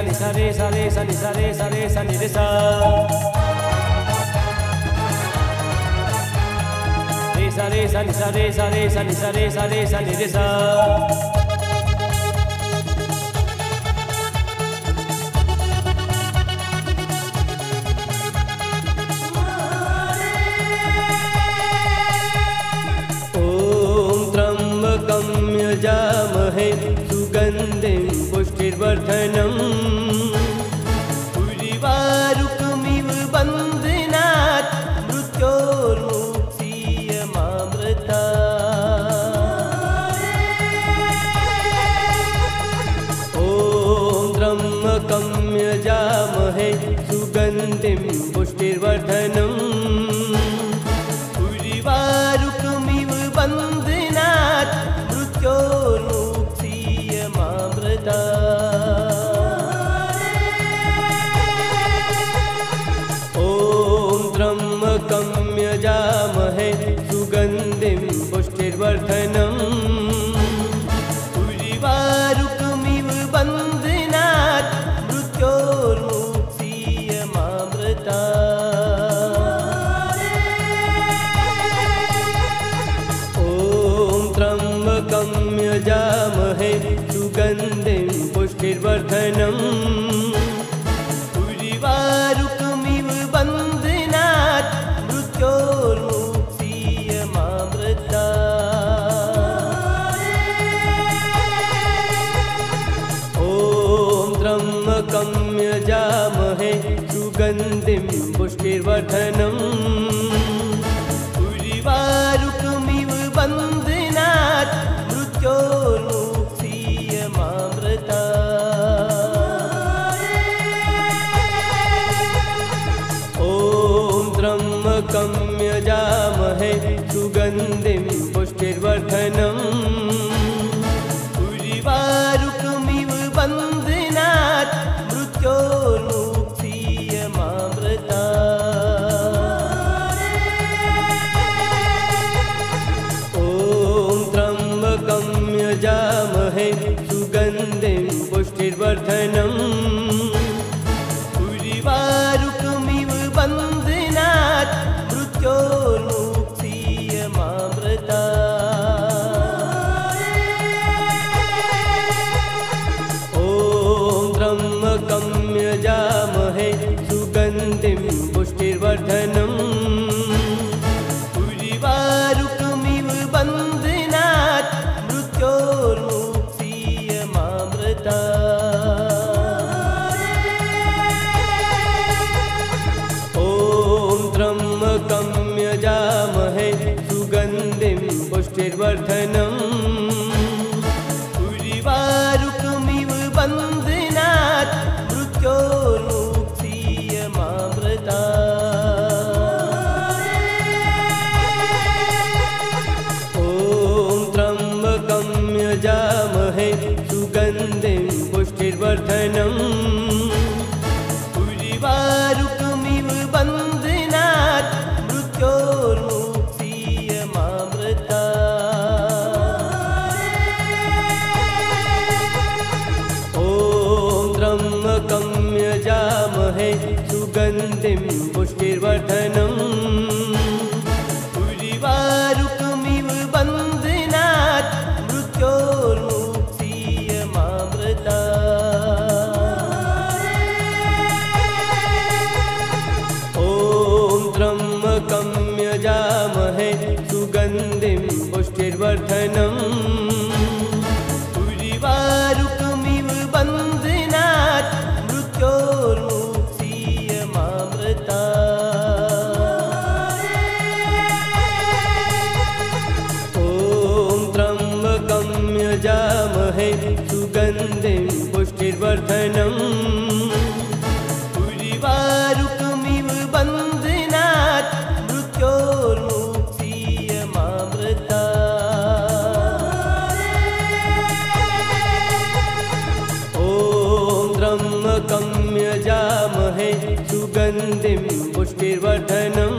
ni sa re sa re sa ni sa re sa re sa ni re sa re sa re sa ni sa re sa re sa ni sa re sa re sa ni re sa जामहे सुगन्धिं पुष्टिर्वर्धनम् उर्वारुकमिव बन्धनात् मृत्योर्मुक्षीयमामृतात् ॐ त्र्यम्बकं यजामहे सुगन्धिं पुष्टिर्वर्धनम् उर्वारुकमिव बन्धनात् ॐ त्र्यम्बकं यजामहे सुगन्धिं पुष्टिर्वर्धनम् उर्वारुकमिव बन्धनात् मृत्योर्मुक्षीयमामृतात् ॐ त्र्यम्बकं यजामहे सुगन्धिं पुष्टिर्वर्धनम् उर्वारुकमिव बन्धनात् मृत्योर्मुक्षीयमामृतात् ॐ त्र्यम्बकं यजामहे सुगन्धिं पुष्टिर्वर्धनम् उर्वारुकमिव बन्धनात् ॐ त्र्यम्बकं यजामहे सुगन्धिं पुष्टिर्वर्धनम् उर्वारुकमिव बन्धनात् मृत्योर्मुक्षीयमामृतात् ॐ त्र्यम्बकं यजामहे सुगन्धिं पुष्टिर्वर्धनम् उर्वारुकमिव बन्धनात् मृत्योर्मुक्षीयमामृतात् ॐ त्र्यम्बकं यजामहे सुगन्धिं पुष्टिर्वर्धनम् उर्वारुकमिव बन्धनात् मृत्योर्मुक्षीयमामृतात् ॐ त्र्यम्बकं यजामहे सुगन्धिं पुष्टिर्वर्धनम् उर्वारुकमिव बन्धनात् मृत्योर्मुक्षीयमामृतात् ॐ त्र्यम्बकं यजामहे सुगन्धिं पुष्टिर्वर्धनम् उर्वारुकमिव बन्धनात् मृत्योर्मुक्षीयमामृतात् ॐ त्र्यम्बकं यजामहे सुगन्धिं पुष्टिर्वर्धनम् उर्वारुकमिव बन्धनात् मृत्योर्मुक्षीयमामृतात् ॐ त्र्यम्बकं यजामहे सुगन्धिं पुष्टिर्वर्धनम् उर्वारुकमिव बन्धनात् मृत्योर्मुक्षीयमामृतात् ॐ त्र्यम्बकं यजामहे सुगन्धिं पुष्टिर्वर्धनम् उर्वारुकमिव बन्धनात् मृत्योर्मुक्षीयमामृतात् ॐ त्र्यम्बकं यजामहे सुगन्धिं पुष्टिर्वर्धनम्